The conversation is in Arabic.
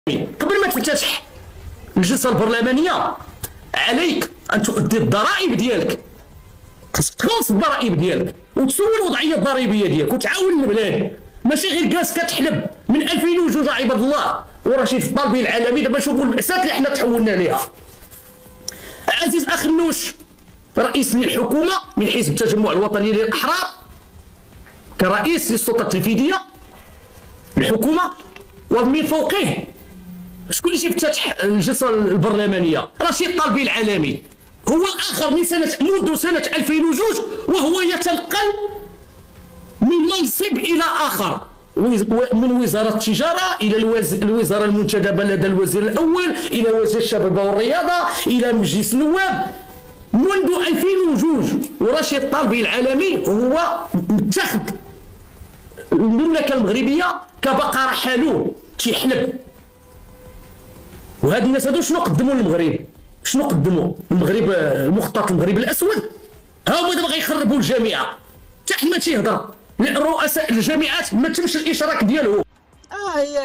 قبل ما تفتتح الجلسه البرلمانيه عليك ان تؤدي الضرائب ديالك، خاصك تخلص الضرائب ديالك وتسول الوضعيه الضريبيه ديالك وتعاون البلاد، ماشي غير جالس كتحلب من 2002 عباد الله ورشيد الطالبي العالمي. دابا شوفوا المأساة اللي حنا تحولنا ليها. عزيز اخ النوش رئيس للحكومه من حزب التجمع الوطني للاحرار، كرئيس للسلطه التنفيذيه الحكومه، ومن فوقه شكون اللي تيفتتح الجلسه البرلمانيه؟ رشيد الطالبي العالمي، هو الاخر من منذ سنه 2002 وهو يتنقل من منصب الى اخر، من وزاره التجاره الى الوزاره المنتدبه لدى الوزير الاول، الى وزير الشباب والرياضه، الى مجلس النواب منذ 2002. ورشيد الطالبي العالمي هو متخذ المملكه المغربيه كبقره حلوب تيحلب. وهاد الناس هادو شنو قدموا للمغرب؟ شنو قدموا المغرب؟ المخطط المغرب الاسود ها هما دابا غيخربوا الجامعه. حتى ما تيهضر رؤساء الجامعات ما تمش الاشراك ديالهم.